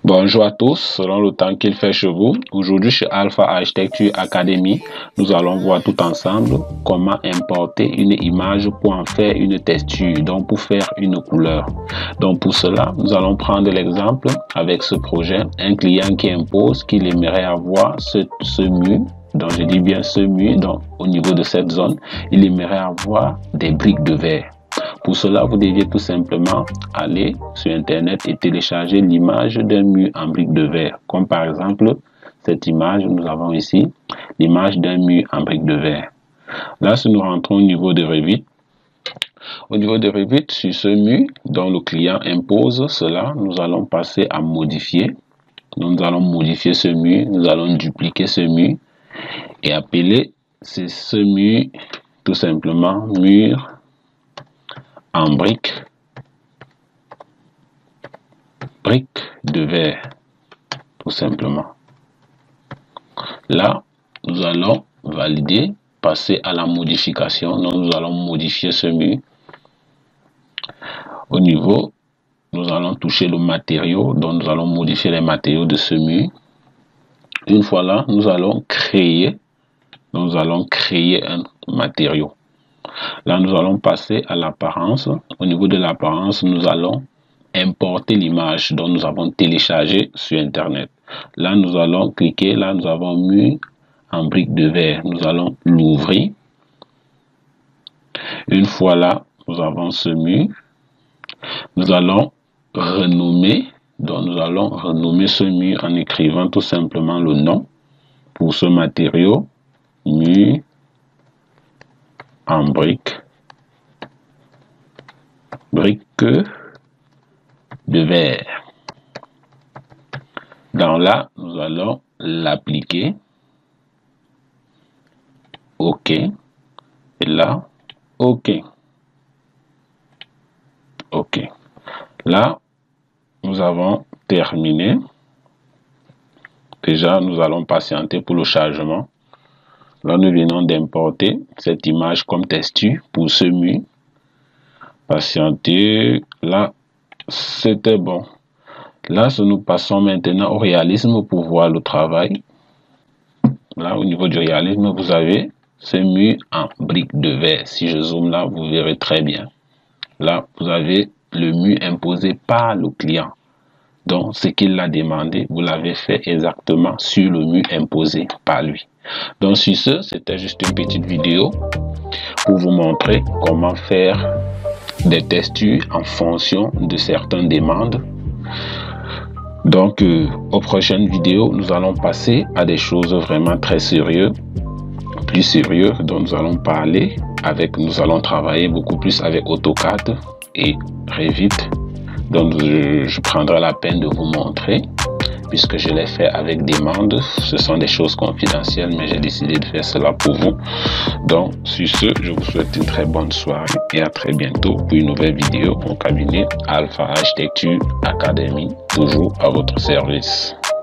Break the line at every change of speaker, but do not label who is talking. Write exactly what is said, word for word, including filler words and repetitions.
Bonjour à tous, selon le temps qu'il fait chez vous. Aujourd'hui chez Alpha Architecture Academy, nous allons voir tout ensemble comment importer une image pour en faire une texture, donc pour faire une couleur. Donc pour cela, nous allons prendre l'exemple avec ce projet, un client qui impose qu'il aimerait avoir ce, ce mur, donc je dis bien ce mur, donc au niveau de cette zone, il aimerait avoir des briques de verre. Pour cela, vous deviez tout simplement aller sur Internet et télécharger l'image d'un mur en briques de verre. Comme par exemple, cette image, nous avons ici l'image d'un mur en briques de verre. Là, si nous rentrons au niveau de Revit, au niveau de Revit, sur ce mur dont le client impose cela, nous allons passer à modifier. Donc, nous allons modifier ce mur, nous allons dupliquer ce mur et appeler ce mur tout simplement mur en briques, briques de verre, tout simplement. Là, nous allons valider, passer à la modification. Donc, nous allons modifier ce mur. Au niveau, nous allons toucher le matériau, donc nous allons modifier les matériaux de ce mur. Une fois là, nous allons créer, nous allons créer un matériau. Là, nous allons passer à l'apparence. Au niveau de l'apparence, nous allons importer l'image dont nous avons téléchargé sur Internet. Là, nous allons cliquer. Là, nous avons mur en briques de verre. Nous allons l'ouvrir. Une fois là, nous avons ce mur. Nous allons renommer. Donc, nous allons renommer ce mur en écrivant tout simplement le nom pour ce matériau. Mur en briques, briques de verre. Dans là, nous allons l'appliquer. OK. Et là, OK. OK. Là, nous avons terminé. Déjà, nous allons patienter pour le chargement. Là, nous venons d'importer cette image comme texture pour ce mur. Patienter. Là, c'était bon. Là, nous passons maintenant au réalisme pour voir le travail. Là, au niveau du réalisme, vous avez ce mur en briques de verre. Si je zoome là, vous verrez très bien. Là, vous avez le mur imposé par le client. Donc, ce qu'il a demandé, vous l'avez fait exactement sur le mur imposé par lui. Donc, sur ce, c'était juste une petite vidéo pour vous montrer comment faire des textures en fonction de certaines demandes. Donc, euh, aux prochaines vidéos, nous allons passer à des choses vraiment très sérieuses, plus sérieuses, dont nous allons parler avec, nous allons travailler beaucoup plus avec AutoCAD et Revit. Donc, je, je prendrai la peine de vous montrer, puisque je l'ai fait avec demande. Ce sont des choses confidentielles, mais j'ai décidé de faire cela pour vous. Donc, sur ce, je vous souhaite une très bonne soirée et à très bientôt pour une nouvelle vidéo au cabinet Alpha Architecture Academy, toujours à votre service.